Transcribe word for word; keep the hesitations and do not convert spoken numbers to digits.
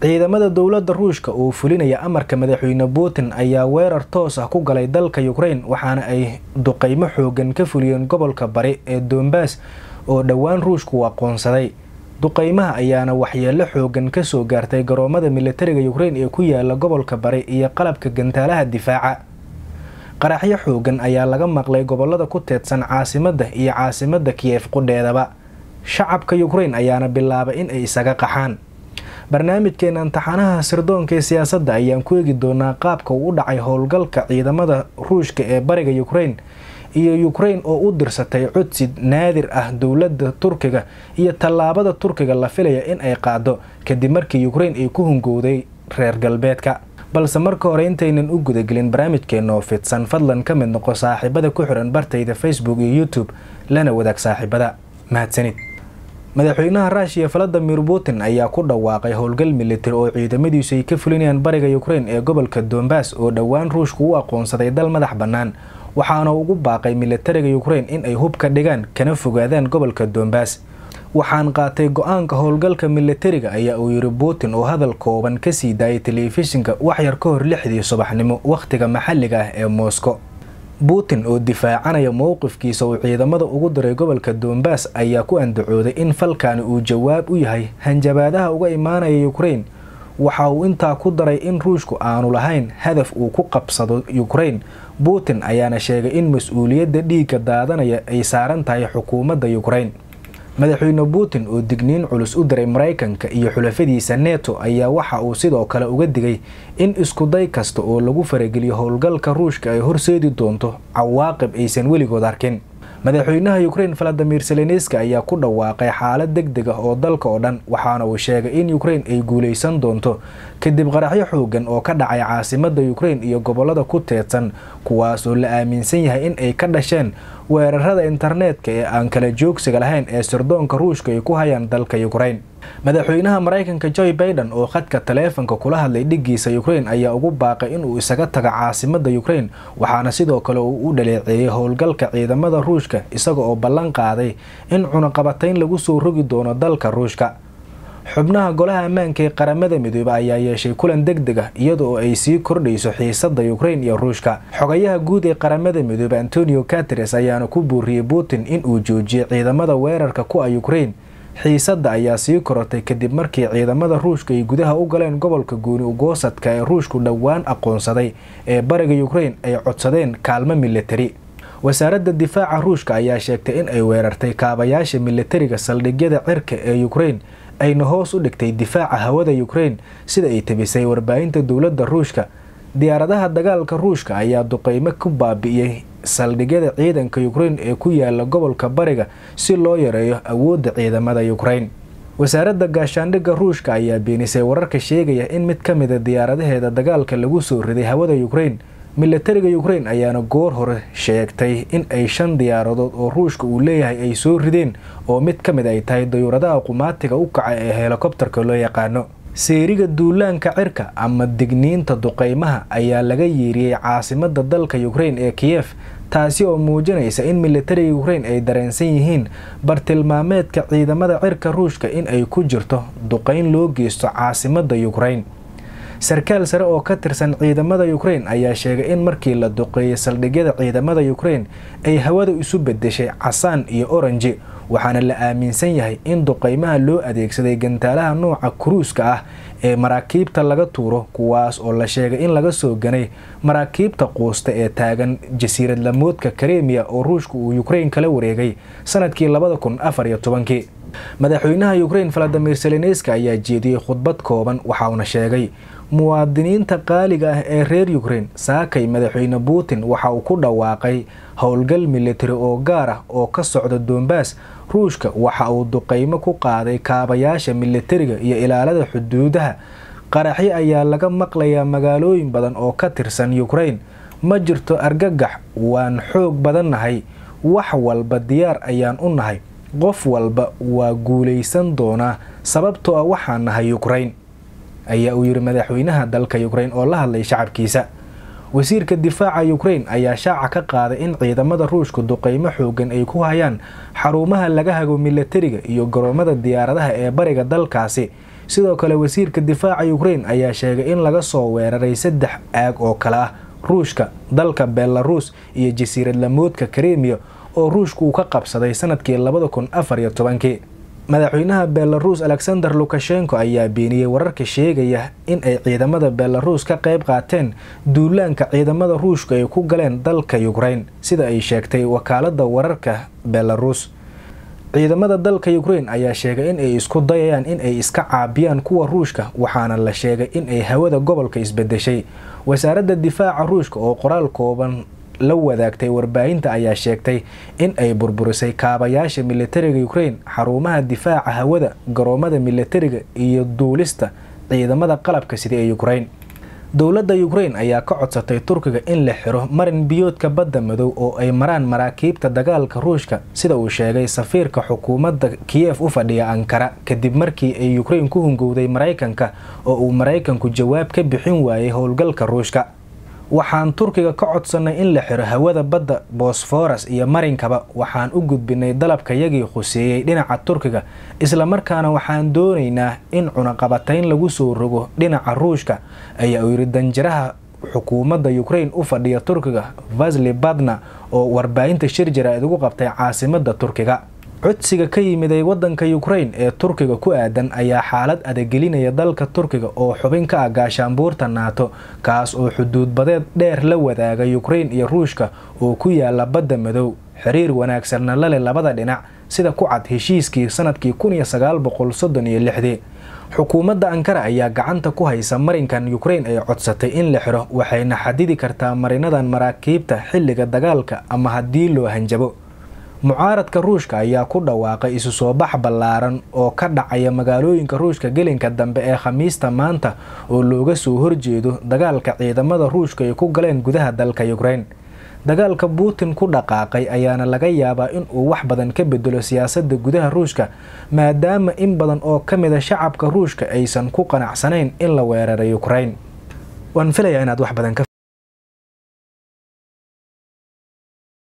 ciidamada dowladda Ruushka oo fulinaya amarka madaxweyne Putin ayaa weerar toos ah ku galay dalka Ukraine waxaana ay duqeymo xoogan ka fuliyeen gobolka bari ee Donbass oo dhawaan Ruushku aqoonsaday. duqeymaha ayaana waxyeello xoogan ka soo gaartay garoomada militariga Ukraine ee ku yaala gobolka bari iyo qalabka gantaalaha difaaca. qaraxyo xoogan ayaa laga maqlay gobolada ku teedsan caasimadda iyo caasimadda Kiev qudheedaba. shacabka Ukraine ayaana bilaabay in ay isaga qaxaan. barnaamijkeena imtixaanaha sirdoonka ee siyaasadda ayaan ku eegi doonaa qaabka uu u dhacay howlgalka ciidamada Ruushka ee bariga Ukraine iyo Ukraine oo u dirsatay codsi naadir ah dowladda Turkiga iyo tallaabada Turkiga la filaya in ay qaado kadib markii Ukraine ay ku hungowday reer galbeedka. balse marka hore intaynan u gudagelin barnaamijkeena oo fidsan fadlan ka mid noqo saaxiibada ku xiran bartayda Facebook iyo YouTube lana wadaag saaxiibada. mahadsanid. madaxweynaha Russia Vladimir Putin ayaa ku dhawaaqay howlgal militari oo ciidamadiisu ay ka fulinayaan bariga Ukraine ee gobolka Donbass oo dhawaan Ruushku u aqoonsaday dal madax bannaan waxaana ugu baaqay militariga Ukraine in ay hub ka dhigaan kana fogaadaan gobolka Donbass. waxaan qaatay go'aanka howlgalka militariga ayaa uu yiri Putin oo hadal kooban ka sii daayay telefishinka wax yar ka hor lixdii subaxnimo waqtiga maxalliga ah ee Moscow. Putin oo difaacanaya mowqifkiisa oo ciidamada ugu diray gobolka Donbass ayaa ku andacooday in falkaani uu jawaab u yahay hanjabaadaha uga imaanaya Ukraine. waxa uu intaa ku daray in Ruushku aanu lahayn hadaf uu ku qabsado Ukraine. Putin ayaana sheegay in mas'uuliyadda dhiigga daadanaya ay saaran tahay xukuumadda Ukraine. madaxweyne Putin oo digniin culus u diray Mareykanka iyo xulafadiisa NATO ayaa waxa uu sidoo kale uga digay in isku day kasta oo lagu farageliyo howlgalka Ruushka ay horseedi doonto cawaaqib aysan weligood arkin. madaxweynaha Ukraine Volodymyr Zelensky ayaa ku dhawaaqay xaalad degdeg ah oo dalka oo dhan waxaana uu sheegay in Ukraine ay guuleysan doonto kadib qaraxyo xoogan oo ka dhacay caasimadda Ukraine iyo gobolada ku teedsan kuwaas oo la aaminsan yahay in ay ka dhasheen weerarada internetka ee aan kala joogsiga lahayn ee sirdoonka Ruushka ay ku hayaan dalka Ukraine. madaxweynaha Mareykanka Joe Biden oo khadka taleefanka kula hadlay dhigiisa Ukraine ayaa ugu baaqay in uu isaga tago caasimadda Ukraine waxaana sidoo kale uu u dhaleeceeyay howlgalka ciidamada Ruushka isaga oo ballan qaaday in cunaqabatayn lagu soo rogi doono dalka Ruushka. xubnaha golaha ammaanka ee qaramada midoobay ayaa yeeshay kulan degdeg ah iyadoo ay sii kordhayso xiisadda Ukraine iyo Ruushka. xogayaha guud ee qaramada midoobay Antonio Guterres ayaana ku booriyay Putin in uu joojiyo ciidamada weerarka ku ah Ukraine. xiisadda ayaa sii korotay kadib markii ciidamada Ruushka ay gudaha u galeen gobolka gooni u goosadka ee Ruushku dhawaan aqoonsaday ee bariga Ukraine ay codsadeen kaalmo militari. wasaaradda difaaca Ruushka ayaa sheegtay in ay weerartay kaabayaasha militariga saldhigyada cirka ee Ukraine ayna hoos u dhigtay difaaca hawada Ukraine sida ay tabisay warbaahinta dowladda Ruushka. diyaaradaha dagaalka Ruushka ayaa duqeymo ku baabi'iyay saldhigyada ciidanka Ukraine ee ku yaala gobolka bariga si loo yareeyo awoodda ciidamada Ukraine. wasaaradda gaashaandhigga Ruushka ayaa beenisay wararka sheegaya in mid ka mid ah diyaaradaheeda dagaalka lagu soo riday hawada Ukraine. militariga Ukraine ayaana goor hore sheegtay in ay shan diyaaradood oo Ruushka uu leeyahay ay soo rideen oo mid ka mid ay tahay dayuuradaha qumaatiga u kaca ee helicopterka loo yaqaano. seeriga duulaanka cirka ama digniinta duqeymaha ayaa laga yeeriyay caasimadda dalka Ukraine ee Kiev taasi oo muujinaysa in militariga Ukraine ay dareensan yihiin bartilmaameedka ciidamada cirka Ruushka in ay ku jirto duqeyn loo geysto caasimadda Ukraine. sarkaal sare oo ka tirsan ciidamada Ukraine ayaa sheegay in markii la duqeeyay saldhigyada ciidamada Ukraine ay hawada isu bedeshay casaan iyo orange waxaana la aaminsan yahay in duqeymaha loo adeegsaday gantaalaha nooca cruise-ka ah ee maraakiibta laga tuuro kuwaas oo la sheegay in laga soo ganay maraakiibta quusta ee taagan jasiirad lamoodka Crimea oo Ruushku uu Ukraine kala wareegay sanadkii laba kun afar iyo toban. madaxweynaha Ukraine Volodymyr Zelensky ayaa jeediyay khudbad kooban waxaana sheegay muwaadiniinta qaaliga ah ee reer Ukraine saakay madaxweyne Putin waxa uu ku dhawaaqay howlgal militari oo gaar ah oo ka socda Donbass. Ruushka waxa uu duqeymo ku qaaday kaabayaasha militariga iyo ilaalada xuduudaha. qaraxyo ayaa laga maqlayaa magaalooyin badan oo ka tirsan Ukraine. ma jirto argagax, waan xoog badannahay, wax walba diyaar ayaan u nahay, qof walba waa guuleysan doonaa sababtoo ah waxaan nahay Ukraine ayaa uu yiri madaxweynaha dalka Ukraine oo la hadlay shacabkiisa. wasiirka difaaca Ukraine ayaa shaaca ka qaaday in ciidamada Ruushku duqeymo xoogan ay ku hayaan xarumaha laga hago militariga iyo garoomada diyaaradaha ee bariga dalkaasi sidoo kale wasiirka difaaca Ukraine ayaa sheegay in laga soo weeraray saddex aag oo kala ah Ruushka, dalka Belarus iyo jasiirad lamoodka Crimea oo Ruushku ka qabsaday sanadkii laba kun afar iyo toban. madaxweynaha Belarus Alexander Lukashenko ayaa beeniyay wararka sheegaya in ay ciidamada Belarus ka qayb qaateen duulaanka ciidamada Ruushka ay ku galeen dalka Ukraine sida ay sheegtay wakaaladda wararka Belarus. ciidamada dalka Ukraine ayaa sheegay in ay isku dayayaan in ay iska caabiyaan kuwa Ruushka, waxaana la sheegay in ay hawada gobolka isbedeshay. wasaaradda difaaca Ruushka oo qoraal kooban la wadaagtay warbaahinta ayaa sheegtay in ay burburisay kaabayaasha militariga Ukraine, xarumaha difaaca hawada, garoomada militariga iyo duulista ciidamada qalabka sida ee Ukraine. dowladda Ukraine ayaa ka codsatay Turkiga in la xiro marin biyoodka badda madow oo ay maraan maraakiibta dagaalka Ruushka, sida uu sheegay safiirka xukuumadda Kiev u fadhiya Ankara kadib markii ay Ukraine ku hungowday Mareykanka oo uu Mareykanku jawaab ka bixin waayay howlgalka Ruushka. waxaan Turkiga ka codsanay in la xiro hawada badda Bosphorus iyo marinkaba. waxaan u gudbinay dalabkayagii khuseeyay dhinaca Turkiga, isla markaana waxaan doonaynaa in cunaqabatayn lagu soo rogo dhinaca Ruushka, ayaa yiri danjiraha xukuumadda Ukraine u fadhiya Turkiga Vasily Badna oo warbaahinta shir jaraa'id ugu qabtay caasimadda Turkiga. codsiga ka yimiday wadanka Ukraine ee Turkiga ku aadan ayaa xaalad adegelinaya dalka Turkiga oo xubin ka ah gaashaanbuurta NATO, kaas oo xuduud badeed dheer la wadaaga Ukraine iyo Ruushka oo ku yaala badda madow, xiriir wanaagsan la leh labada dhinac sida ku cad heshiiskii sanadkii kun iyo sagaal boqol soddon iyo lix. xukuumadda Ankara ayaa gacanta ku haysa marinkan Ukraine ay codsatay in la xiro, waxayna xadidi kartaa marinadan maraakiibta xilliga dagaalka ama haddii loo hanjabo. mucaaradka Ruushka ayaa ku dhawaaqay isu soo bax ballaaran oo ka dhacaya magaalooyinka Ruushka gelinka dambe ee Khamiista maanta oo looga soo horjeedo dagaalka ciidamada Ruushka ay ku galeen gudaha dalka Ukraine. dagaalka Putin ku dhaqaaqay ayaana laga yaabaa in uu wax badan ka bedelo siyaasadda gudaha Ruushka, maadaama in badan oo ka mid ah shacabka Ruushka aysan ku qanacsanayn in la weeraray Ukraine. waan filayaa inaad wax badan ka